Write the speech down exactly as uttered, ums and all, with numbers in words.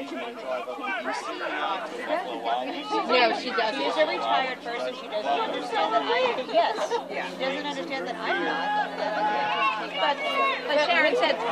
No, she doesn't. She's a retired person. She doesn't understand that I. Yes. She doesn't understand that I'm not. But, but Sharon said